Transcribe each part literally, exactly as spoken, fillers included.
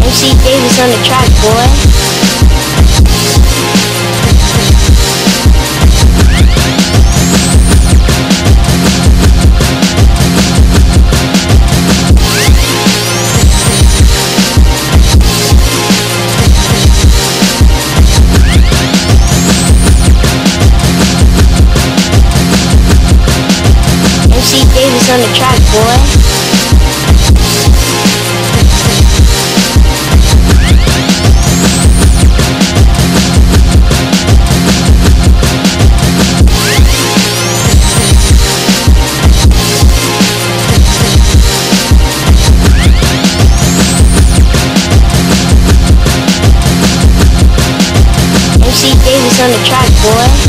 M C Davis on the track, boy. M C Davis on the track, boy. M C Davis on the track, boy.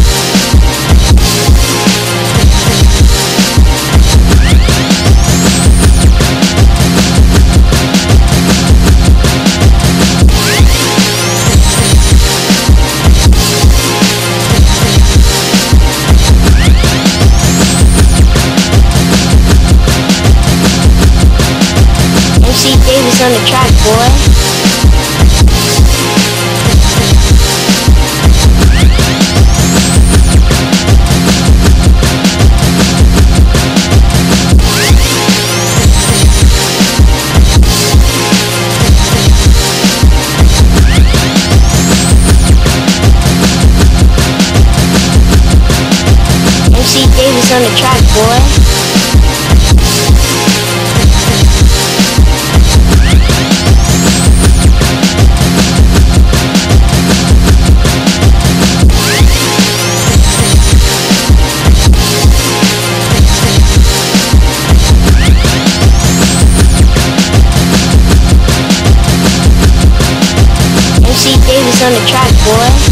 M C Davis on the track, boy. M C Davis on the track, boy. M C Davis on the track, boy.